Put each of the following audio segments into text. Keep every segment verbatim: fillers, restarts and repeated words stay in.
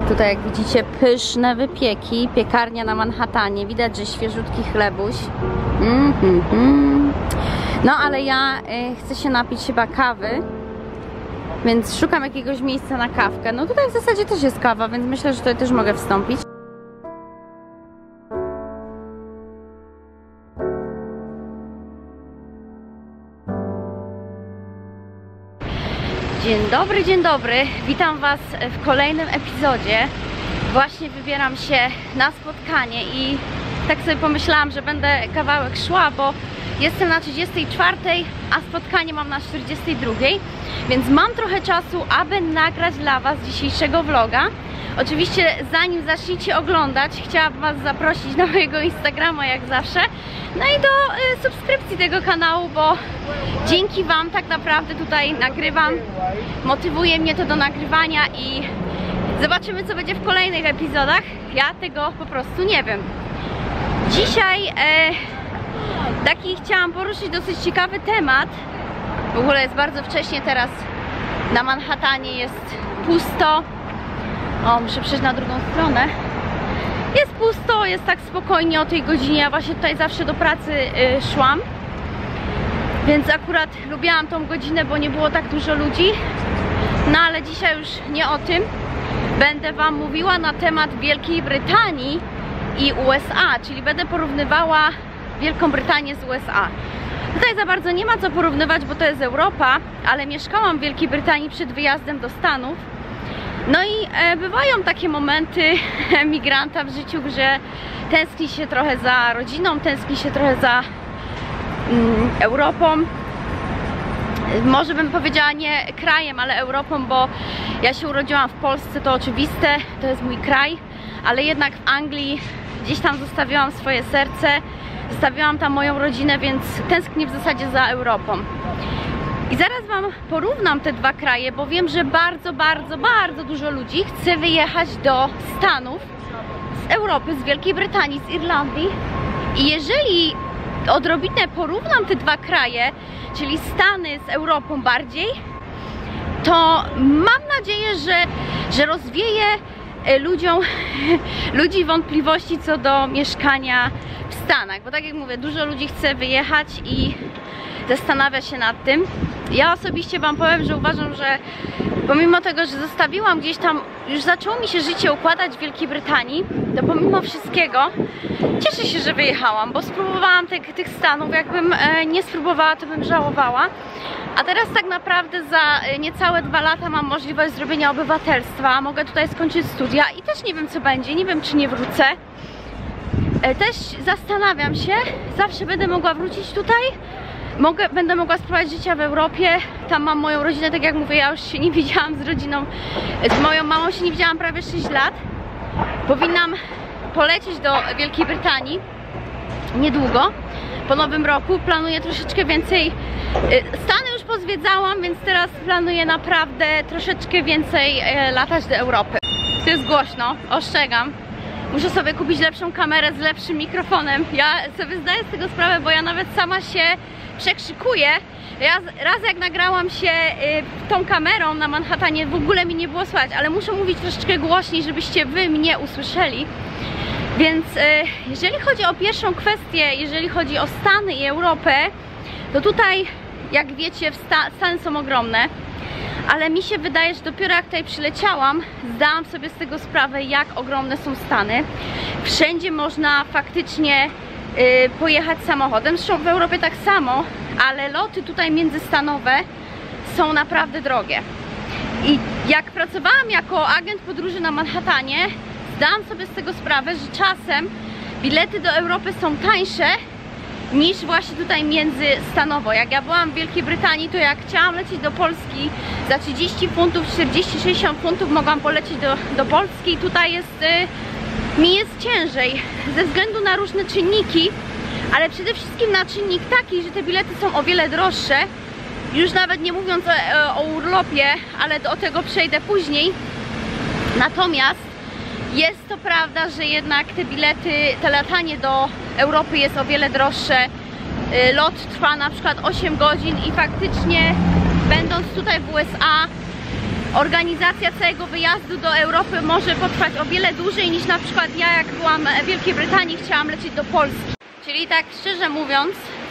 Tutaj jak widzicie pyszne wypieki, piekarnia na Manhattanie, widać, że świeżutki chlebuś. Mm -hmm -hmm. No ale ja y, chcę się napić chyba kawy, więc szukam jakiegoś miejsca na kawkę. No tutaj w zasadzie też jest kawa, więc myślę, że tutaj też mogę wstąpić. Dzień dobry, dzień dobry. Witam Was w kolejnym epizodzie. Właśnie wybieram się na spotkanie i tak sobie pomyślałam, że będę kawałek szła, bo jestem na trzydziestej czwartej, a spotkanie mam na czterdziestej drugiej, więc mam trochę czasu, aby nagrać dla Was dzisiejszego vloga. Oczywiście zanim zaczniecie oglądać, chciałabym Was zaprosić na mojego Instagrama jak zawsze, no i do y, subskrypcji tego kanału, bo dzięki Wam tak naprawdę tutaj nagrywam, motywuje mnie to do nagrywania i zobaczymy, co będzie w kolejnych epizodach. Ja tego po prostu nie wiem. Dzisiaj e, taki chciałam poruszyć dosyć ciekawy temat. W ogóle jest bardzo wcześnie teraz na Manhattanie, jest pusto. O, muszę przejść na drugą stronę. Jest pusto, jest tak spokojnie o tej godzinie. Ja właśnie tutaj zawsze do pracy y, szłam, więc akurat lubiłam tą godzinę, bo nie było tak dużo ludzi. No ale dzisiaj już nie o tym. Będę Wam mówiła na temat Wielkiej Brytanii i U S A, czyli będę porównywała Wielką Brytanię z U S A. Tutaj za bardzo nie ma co porównywać, bo to jest Europa, ale mieszkałam w Wielkiej Brytanii przed wyjazdem do Stanów. No i e, bywają takie momenty emigranta w życiu, że tęskni się trochę za rodziną, tęskni się trochę za mm, Europą. Może bym powiedziała nie krajem, ale Europą, bo ja się urodziłam w Polsce, to oczywiste, to jest mój kraj, ale jednak w Anglii gdzieś tam zostawiłam swoje serce, zostawiłam tam moją rodzinę, więc tęsknię w zasadzie za Europą. I zaraz Wam porównam te dwa kraje, bo wiem, że bardzo, bardzo, bardzo dużo ludzi chce wyjechać do Stanów z Europy, z Wielkiej Brytanii, z Irlandii. I jeżeli odrobinę porównam te dwa kraje, czyli Stany z Europą bardziej, to mam nadzieję, że, że rozwieje ludziom, ludzi wątpliwości co do mieszkania w Stanach. Bo tak jak mówię, dużo ludzi chce wyjechać i zastanawia się nad tym. Ja osobiście Wam powiem, że uważam, że pomimo tego, że zostawiłam gdzieś tam, już zaczęło mi się życie układać w Wielkiej Brytanii, to pomimo wszystkiego cieszę się, że wyjechałam, bo spróbowałam tych, tych Stanów. Jakbym e, nie spróbowała, to bym żałowała. A teraz tak naprawdę za niecałe dwa lata mam możliwość zrobienia obywatelstwa. Mogę tutaj skończyć studia i też nie wiem, co będzie. Nie wiem, czy nie wrócę. E, też zastanawiam się, zawsze będę mogła wrócić tutaj. Mogę, będę mogła spróbować życia w Europie. Tam mam moją rodzinę, tak jak mówię, ja już się nie widziałam z rodziną, z moją mamą się nie widziałam prawie sześć lat. Powinnam polecieć do Wielkiej Brytanii niedługo, po nowym roku. Planuję troszeczkę więcej, Stany już pozwiedzałam, więc teraz planuję naprawdę troszeczkę więcej latać do Europy. To jest głośno, ostrzegam. Muszę sobie kupić lepszą kamerę z lepszym mikrofonem. Ja sobie zdaję z tego sprawę, bo ja nawet sama się przekrzykuję. Raz, raz jak nagrałam się y, tą kamerą na Manhattanie, w ogóle mi nie było słychać, ale muszę mówić troszeczkę głośniej, żebyście Wy mnie usłyszeli. Więc y, jeżeli chodzi o pierwszą kwestię, jeżeli chodzi o Stany i Europę, to tutaj, jak wiecie, Stany są ogromne. Ale mi się wydaje, że dopiero jak tutaj przyleciałam, zdałam sobie z tego sprawę, jak ogromne są Stany. Wszędzie można faktycznie y, pojechać samochodem. Zresztą w Europie tak samo, ale loty tutaj międzystanowe są naprawdę drogie. I jak pracowałam jako agent podróży na Manhattanie, zdałam sobie z tego sprawę, że czasem bilety do Europy są tańsze niż właśnie tutaj międzystanowo. Jak ja byłam w Wielkiej Brytanii, to jak chciałam lecieć do Polski za trzydzieści funtów, czterdzieści sześćdziesiąt funtów mogłam polecieć do, do Polski. Tutaj jest, y, mi jest ciężej ze względu na różne czynniki, ale przede wszystkim na czynnik taki, że te bilety są o wiele droższe. Już nawet nie mówiąc o, o urlopie, ale do tego przejdę później. Natomiast jest to prawda, że jednak te bilety, te latanie do Europy jest o wiele droższe. Lot trwa na przykład osiem godzin i faktycznie będąc tutaj w U S A organizacja całego wyjazdu do Europy może potrwać o wiele dłużej niż na przykład ja, jak byłam w Wielkiej Brytanii, chciałam lecieć do Polski. Czyli tak szczerze mówiąc,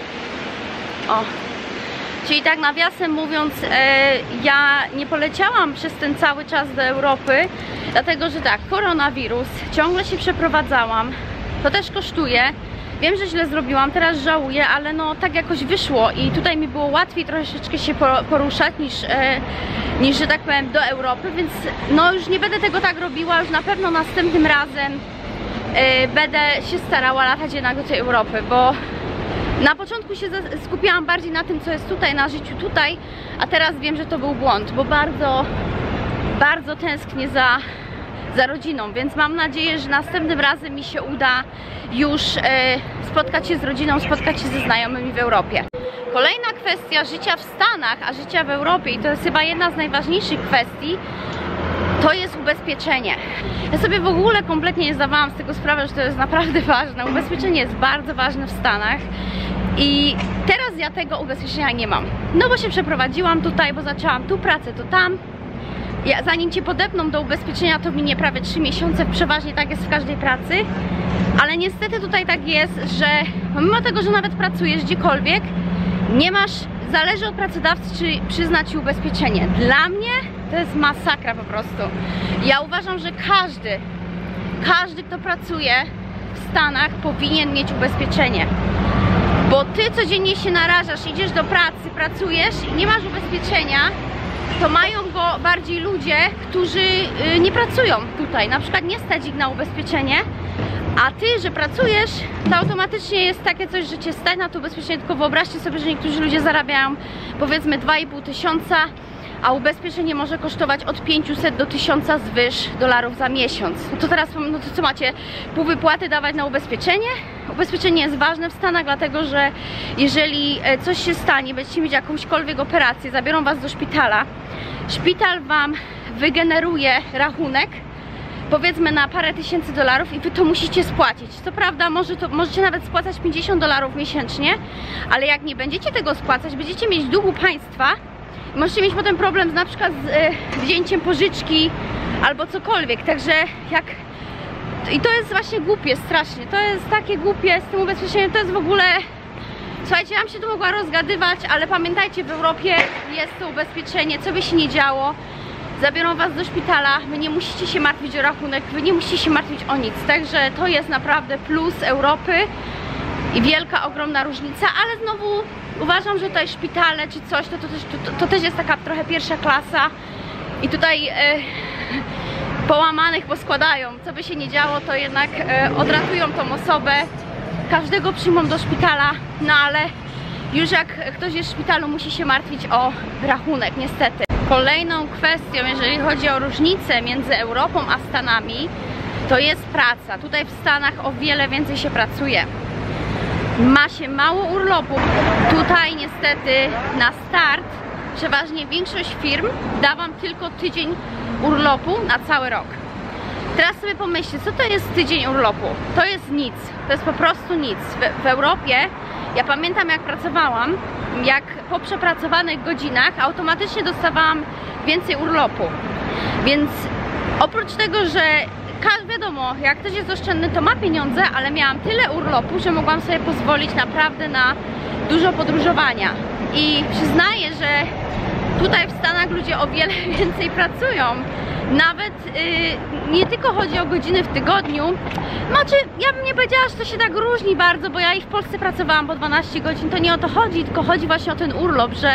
o, czyli tak nawiasem mówiąc, e, ja nie poleciałam przez ten cały czas do Europy, dlatego że tak, koronawirus, ciągle się przeprowadzałam, to też kosztuje. Wiem, że źle zrobiłam, teraz żałuję, ale no tak jakoś wyszło i tutaj mi było łatwiej troszeczkę się poruszać niż, e, niż że tak powiem, do Europy, więc no już nie będę tego tak robiła, już na pewno następnym razem e, będę się starała latać jednak do tej Europy, bo na początku się skupiałam bardziej na tym, co jest tutaj, na życiu tutaj, a teraz wiem, że to był błąd, bo bardzo, bardzo tęsknię za, za rodziną, więc mam nadzieję, że następnym razem mi się uda już e, spotkać się z rodziną, spotkać się ze znajomymi w Europie. Kolejna kwestia życia w Stanach, a życia w Europie, i to jest chyba jedna z najważniejszych kwestii, to jest ubezpieczenie. Ja sobie w ogóle kompletnie nie zdawałam z tego sprawy, że to jest naprawdę ważne. Ubezpieczenie jest bardzo ważne w Stanach i teraz ja tego ubezpieczenia nie mam. No bo się przeprowadziłam tutaj, bo zaczęłam tu pracę, to tam. Ja, zanim cię podepną do ubezpieczenia, to minie prawie trzy miesiące, przeważnie tak jest w każdej pracy. Ale niestety tutaj tak jest, że pomimo tego, że nawet pracujesz gdziekolwiek, nie masz, zależy od pracodawcy, czy przyzna ci ubezpieczenie. Dla mnie to jest masakra po prostu. Ja uważam, że każdy, każdy, kto pracuje w Stanach, powinien mieć ubezpieczenie. Bo ty codziennie się narażasz, idziesz do pracy, pracujesz i nie masz ubezpieczenia, to mają go bardziej ludzie, którzy nie pracują tutaj. Na przykład nie stać ich na ubezpieczenie, a ty, że pracujesz, to automatycznie jest takie coś, że cię stać na to ubezpieczenie. Tylko wyobraźcie sobie, że niektórzy ludzie zarabiają powiedzmy dwa i pół tysiąca, a ubezpieczenie może kosztować od pięciuset do tysiąca zwyż dolarów za miesiąc. No to teraz, no to co macie, pół wypłaty dawać na ubezpieczenie? Ubezpieczenie jest ważne w Stanach, dlatego że jeżeli coś się stanie, będziecie mieć jakąśkolwiek operację, zabiorą was do szpitala, szpital wam wygeneruje rachunek, powiedzmy na parę tysięcy dolarów i wy to musicie spłacić. Co prawda może to, możecie nawet spłacać pięćdziesiąt dolarów miesięcznie, ale jak nie będziecie tego spłacać, będziecie mieć długu państwa i możecie mieć potem problem z, na przykład z e, wzięciem pożyczki albo cokolwiek, także jak... I to jest właśnie głupie strasznie, to jest takie głupie z tym ubezpieczeniem, to jest w ogóle... Słuchajcie, ja bym się tu mogła rozgadywać, ale pamiętajcie, w Europie jest to ubezpieczenie, co by się nie działo, zabiorą was do szpitala, wy nie musicie się martwić o rachunek, wy nie musicie się martwić o nic, także to jest naprawdę plus Europy i wielka, ogromna różnica, ale znowu uważam, że tutaj szpitale czy coś, to, to, to, to, to też jest taka trochę pierwsza klasa i tutaj e, połamanych poskładają, co by się nie działo, to jednak e, odratują tą osobę, każdego przyjmą do szpitala, no ale już jak ktoś jest w szpitalu, musi się martwić o rachunek, niestety. Kolejną kwestią, jeżeli chodzi o różnicę między Europą a Stanami, to jest praca. Tutaj w Stanach o wiele więcej się pracuje. Ma się mało urlopu. Tutaj niestety na start przeważnie większość firm da wam tylko tydzień urlopu na cały rok. Teraz sobie pomyślcie, co to jest tydzień urlopu? To jest nic, to jest po prostu nic. W, w Europie, ja pamiętam jak pracowałam, jak po przepracowanych godzinach automatycznie dostawałam więcej urlopu. Więc oprócz tego, że wiadomo, jak ktoś jest oszczędny, to ma pieniądze, ale miałam tyle urlopu, że mogłam sobie pozwolić naprawdę na dużo podróżowania. I przyznaję, że tutaj w Stanach ludzie o wiele więcej pracują. Nawet yy, nie tylko chodzi o godziny w tygodniu. Znaczy, ja bym nie powiedziała, że to się tak różni bardzo, bo ja i w Polsce pracowałam po dwanaście godzin. To nie o to chodzi, tylko chodzi właśnie o ten urlop, że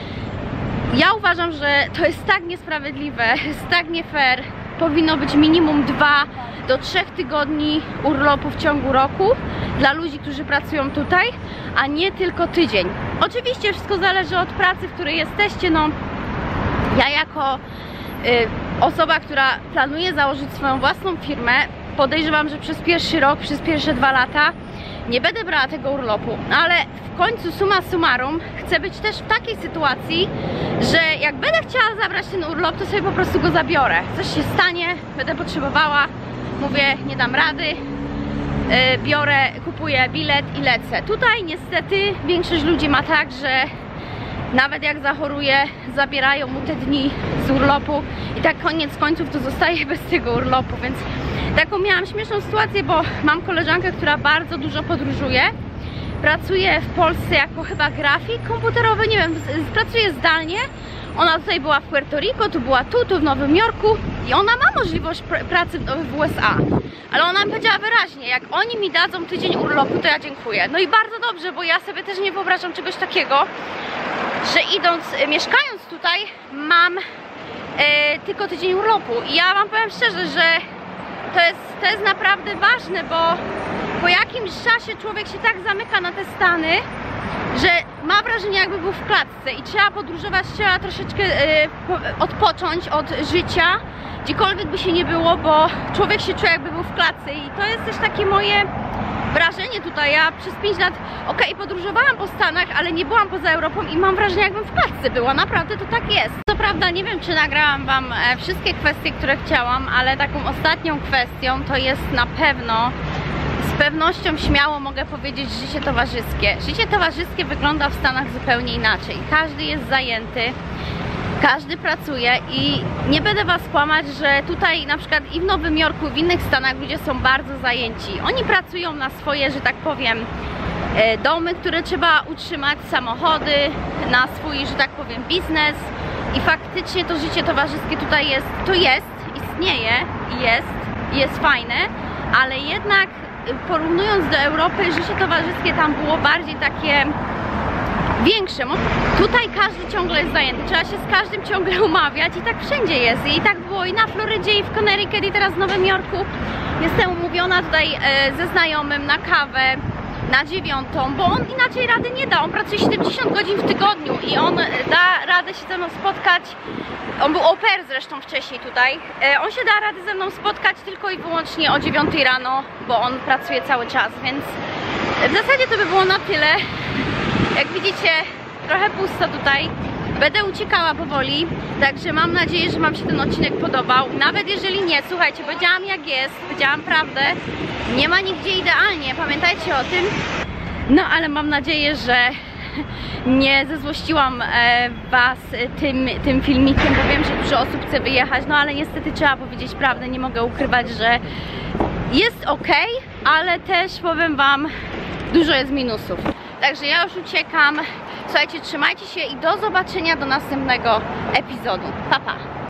ja uważam, że to jest tak niesprawiedliwe, jest tak nie fair. Powinno być minimum dwa do trzech tygodni urlopu w ciągu roku dla ludzi, którzy pracują tutaj, a nie tylko tydzień. Oczywiście wszystko zależy od pracy, w której jesteście. No, ja jako y, osoba, która planuje założyć swoją własną firmę, podejrzewam, że przez pierwszy rok, przez pierwsze dwa lata nie będę brała tego urlopu, ale w końcu summa summarum chcę być też w takiej sytuacji, że jak będę chciała zabrać ten urlop, to sobie po prostu go zabiorę. Coś się stanie, będę potrzebowała, mówię, nie dam rady, yy, biorę, kupuję bilet i lecę. Tutaj niestety większość ludzi ma tak, że Nawet jak zachoruje, zabierają mu te dni z urlopu i tak koniec końców to zostaje bez tego urlopu, więc taką miałam śmieszną sytuację, bo mam koleżankę, która bardzo dużo podróżuje. Pracuje w Polsce jako chyba grafik komputerowy, nie wiem, pracuje zdalnie. Ona tutaj była w Puerto Rico, tu była tu, tu w Nowym Jorku i ona ma możliwość pr pracy w U S A. Ale ona mi powiedziała wyraźnie, jak oni mi dadzą tydzień urlopu, to ja dziękuję. No i bardzo dobrze, bo ja sobie też nie wyobrażam czegoś takiego, że idąc, mieszkając tutaj, mam e, tylko tydzień urlopu. I ja wam powiem szczerze, że to jest, to jest naprawdę ważne, bo po jakimś czasie człowiek się tak zamyka na te Stany, że ma wrażenie, jakby był w klatce i trzeba podróżować, trzeba troszeczkę e, odpocząć od życia, gdziekolwiek by się nie było, bo człowiek się czuje, jakby był w klatce i to jest też takie moje wrażenie tutaj. Ja przez pięć lat, okej, okay, podróżowałam po Stanach, ale nie byłam poza Europą i mam wrażenie, jakbym w klatce była, naprawdę to tak jest. Co prawda nie wiem, czy nagrałam wam e, wszystkie kwestie, które chciałam, ale taką ostatnią kwestią to jest na pewno, z pewnością śmiało mogę powiedzieć, życie towarzyskie. Życie towarzyskie wygląda w Stanach zupełnie inaczej. Każdy jest zajęty, każdy pracuje i nie będę was kłamać, że tutaj na przykład i w Nowym Jorku, i w innych Stanach ludzie są bardzo zajęci. Oni pracują na swoje, że tak powiem, domy, które trzeba utrzymać, samochody, na swój, że tak powiem, biznes i faktycznie to życie towarzyskie tutaj jest, to jest, istnieje i jest, i jest fajne, ale jednak porównując do Europy, życie towarzyskie tam było bardziej takie większe. Tutaj każdy ciągle jest zajęty, trzeba się z każdym ciągle umawiać i tak wszędzie jest. I tak było i na Florydzie, i w Connecticut, i teraz w Nowym Jorku. Jestem umówiona tutaj e, ze znajomym na kawę na dziewiątą, bo on inaczej rady nie da. On pracuje siedemdziesiąt godzin w tygodniu i on da radę się ze mną spotkać. On był au pair zresztą wcześniej tutaj. E, on się da radę ze mną spotkać tylko i wyłącznie o dziewiątej rano, bo on pracuje cały czas, więc w zasadzie to by było na tyle. Jak widzicie, trochę pusto tutaj. Będę uciekała powoli, także mam nadzieję, że wam się ten odcinek podobał. Nawet jeżeli nie, słuchajcie, powiedziałam jak jest, powiedziałam prawdę. Nie ma nigdzie idealnie, pamiętajcie o tym. No ale mam nadzieję, że nie zezłościłam e, was tym, tym filmikiem, bo wiem, że dużo osób chce wyjechać. No ale niestety trzeba powiedzieć prawdę, nie mogę ukrywać, że jest ok, ale też powiem wam, dużo jest minusów. Także ja już uciekam. Słuchajcie, trzymajcie się i do zobaczenia do następnego epizodu. Pa, pa!